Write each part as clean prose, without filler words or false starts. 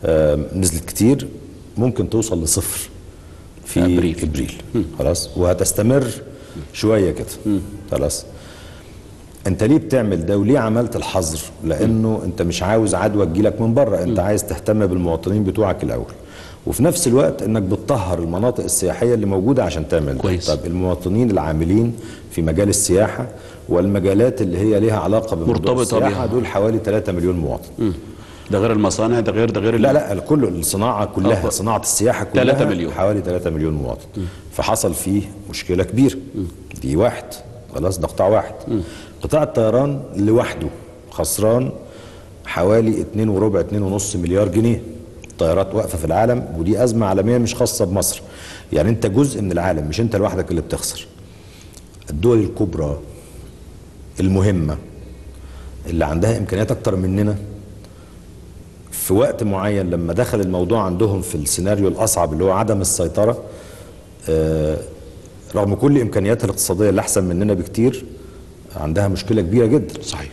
نزلت كتير، ممكن توصل لصفر في ابريل. خلاص، وهتستمر شويه كده. خلاص، انت ليه بتعمل ده وليه عملت الحظر؟ لانه انت مش عاوز عدوى تجيلك من بره، انت عايز تهتم بالمواطنين بتوعك الاول، وفي نفس الوقت انك بتطهر المناطق السياحيه اللي موجوده عشان تعمل كويس. ده. طب المواطنين العاملين في مجال السياحه والمجالات اللي هي ليها علاقه بموضوع السياحه دول حوالي 3 مليون مواطن. ده غير المصانع، ده غير لا كل الصناعه كلها، صناعه السياحه كلها 3 مليون، حوالي 3 مليون مواطن. فحصل فيه مشكله كبيره. دي واحد، خلاص، ده قطاع واحد. قطاع الطيران لوحده خسران حوالي 2.25 مليار جنيه. الطيارات واقفه في العالم، ودي ازمه عالميه مش خاصه بمصر. يعني انت جزء من العالم، مش انت لوحدك اللي بتخسر. الدول الكبرى المهمه اللي عندها امكانيات اكتر مننا في وقت معين، لما دخل الموضوع عندهم في السيناريو الاصعب اللي هو عدم السيطره، رغم كل امكانياتها الاقتصاديه اللي احسن مننا بكتير، عندها مشكله كبيره جدا. صحيح.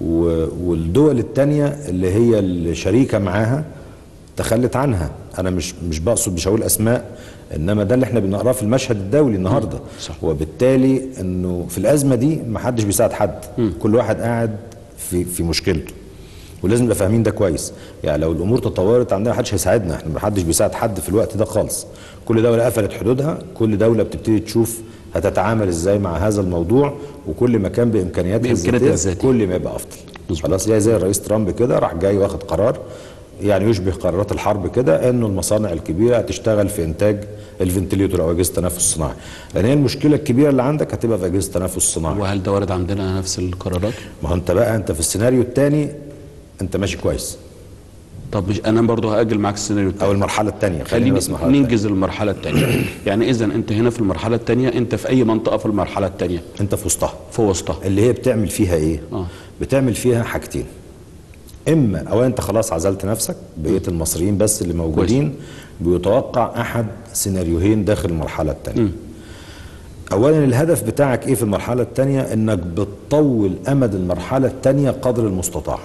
والدول الثانيه اللي هي الشريكه معاها تخلت عنها. انا مش بقصد، مش هقول اسماء، انما ده اللي احنا بنقراه في المشهد الدولي النهارده. صح. وبالتالي انه في الازمه دي ما حدش بيساعد حد، كل واحد قاعد في مشكلته، ولازم نبقى فاهمين ده كويس. يعني لو الامور تطورت عندنا ما حدش هيساعدنا، احنا ما حدش بيساعد حد في الوقت ده خالص. كل دوله قفلت حدودها، كل دوله بتبتدي تشوف هتتعامل ازاي مع هذا الموضوع، وكل ما كان بامكانياتها الذاتيه كل ما يبقى افضل. خلاص، زي الرئيس ترامب كده راح جاي واخد قرار يعني يشبه قرارات الحرب كده، انه المصانع الكبيره هتشتغل في انتاج الفنتليتور او اجهزه التنفس الصناعي، لان هي المشكله الكبيره اللي عندك هتبقى في اجهزه التنفس الصناعي. وهل ده وارد عندنا نفس القرارات؟ ما هو انت بقى في السيناريو الثاني انت ماشي كويس. طب مش انا برضو هاجل معاك السيناريو الثاني او المرحله الثانيه، خلينا ننجز المرحله الثانيه. يعني اذا انت هنا في المرحله الثانيه، انت في اي منطقه في المرحله الثانيه؟ انت في وسطها. في وسطها، اللي هي بتعمل فيها ايه؟ بتعمل فيها حاجتين. اما اولا انت خلاص عزلت نفسك، بقيت المصريين بس اللي موجودين، بيتوقع احد سيناريوهين داخل المرحله الثانيه. اولا الهدف بتاعك ايه في المرحله الثانيه؟ انك بتطول امد المرحله الثانيه قدر المستطاع.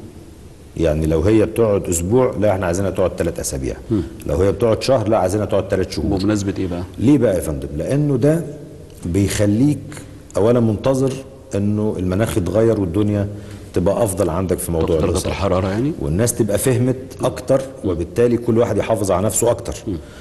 يعني لو هي بتقعد اسبوع، لا احنا عايزينها تقعد 3 اسابيع. لو هي بتقعد شهر، لا عايزينها تقعد 3 شهور. بمناسبه ايه بقى؟ ليه بقى يا فندم؟ لانه ده بيخليك اولا منتظر انه المناخ يتغير والدنيا تبقى افضل عندك في موضوع درجه الحراره يعني، والناس تبقى فهمت اكتر، وبالتالي كل واحد يحافظ على نفسه اكتر.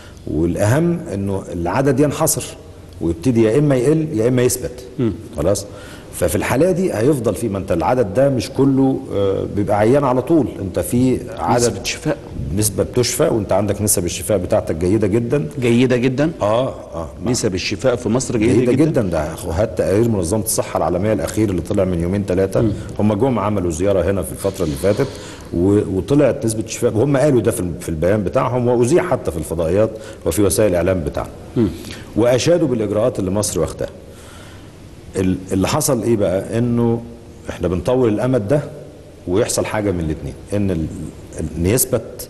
والاهم انه العدد ينحصر ويبتدي يا اما يقل يا اما يثبت. خلاص، ففي الحاله دي هيفضل في، ما انت العدد ده مش كله بيبقى عيان على طول، انت في عدد نسبه شفاء، نسبه بتشفى، وانت عندك نسب الشفاء بتاعتك جيده جدا. جيده جدا. نسب الشفاء في مصر جيده جدا. ده هات تقارير منظمه الصحه العالميه الاخير اللي طلع من يومين 3، هم جم عملوا زياره هنا في الفتره اللي فاتت، وطلعت نسبه الشفاء، وهم قالوا ده في البيان بتاعهم، واذيع حتى في الفضائيات وفي وسائل الاعلام بتاعنا. واشادوا بالاجراءات اللي مصر واخداها. اللي حصل ايه بقى؟ انه احنا بنطول الامد ده ويحصل حاجه من الاثنين، ان يثبت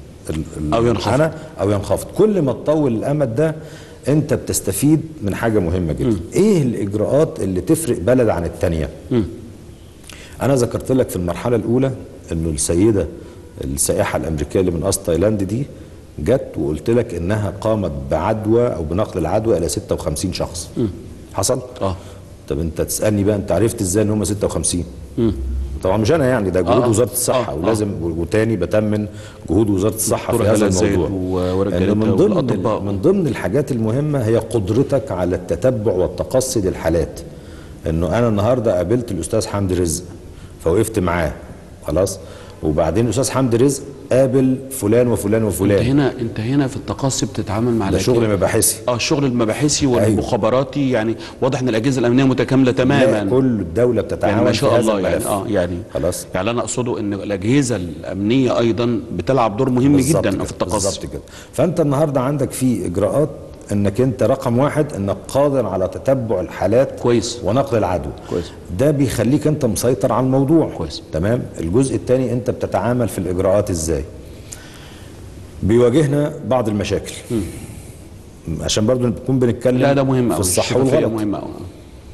او ينخفض. كل ما تطول الامد ده انت بتستفيد من حاجه مهمه جدا. ايه الاجراءات اللي تفرق بلد عن الثانيه؟ انا ذكرت لك في المرحله الاولى انه السيده السائحه الامريكيه اللي من اصل تايلاند دي جت، وقلت لك انها قامت بعدوى او بنقل العدوى الى 56 شخص. حصل؟ طب انت تسالني بقى، انت عرفت ازاي ان هم 56؟ طبعا مش انا، يعني ده جهود وزاره الصحه، ولازم وتاني بتمن جهود وزاره الصحه في هذا الموضوع. من ضمن الحاجات المهمه هي قدرتك على التتبع والتقصي للحالات. انه انا النهارده قابلت الاستاذ حمدي رزق فوقفت معاه، خلاص، وبعدين الاستاذ حمدي رزق قابل فلان وفلان وفلان. انت هنا في التقصي بتتعامل مع ده شغل مباحثي. الشغل المباحثي والمخابراتي. يعني واضح ان الاجهزه الامنيه متكامله تماما. لا، كل الدوله بتتعامل يعني ما شاء الله يعني خلاص. يعني انا اقصده ان الاجهزه الامنيه ايضا بتلعب دور مهم جدا في التقصي. بالظبط كده. فانت النهارده عندك في اجراءات، انك انت رقم واحد انك قادر على تتبع الحالات كويس ونقل العدوى كويس. ده بيخليك انت مسيطر على الموضوع كويس. تمام. الجزء الثاني انت بتتعامل في الاجراءات ازاي. بيواجهنا بعض المشاكل عشان برضو نكون بنتكلم لا ده مهم في الصح والغلط. مهم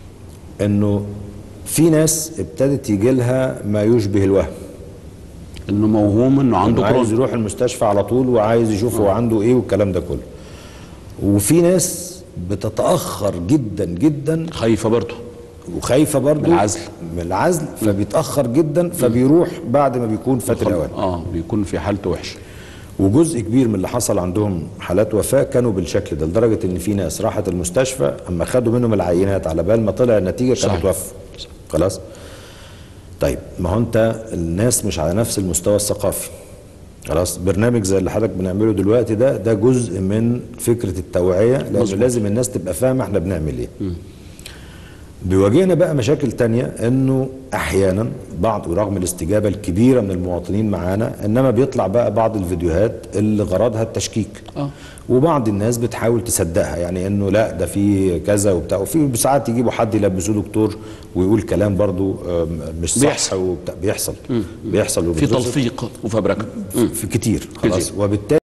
انه في ناس ابتدت يجي لها ما يشبه الوهم. انه موهوم انه عنده عايز كورونا. يروح المستشفى على طول وعايز يشوف هو عنده ايه والكلام ده كله. وفي ناس بتتاخر جدا جدا، خايفه برضه وخايفه برضه من العزل فبيتاخر جدا، فبيروح بعد ما بيكون فات الاوان. بيكون في حالته وحشه. وجزء كبير من اللي حصل عندهم حالات وفاه كانوا بالشكل ده، لدرجه ان في ناس راحت المستشفى اما خدوا منهم العينات على بال ما طلع النتيجه كانوا توفوا. خلاص. طيب ما هو انت الناس مش على نفس المستوى الثقافي. خلاص. برنامج زي اللي حضرتك بنعمله دلوقتي ده جزء من فكره التوعيه، لان لازم الناس تبقى فاهمه احنا بنعمل ايه. بيواجهنا بقى مشاكل تانية، انه احيانا ورغم الاستجابه الكبيره من المواطنين معانا، انما بيطلع بقى بعض الفيديوهات اللي غرضها التشكيك. وبعض الناس بتحاول تصدقها، يعني انه لا ده في كذا وبتاع، وفي ساعات يجيبوا حد يلبسوه دكتور ويقول كلام برضو مش صح. بيحصل. بيحصل في تلفيق وفبركه في كتير. خلاص. وبالتالي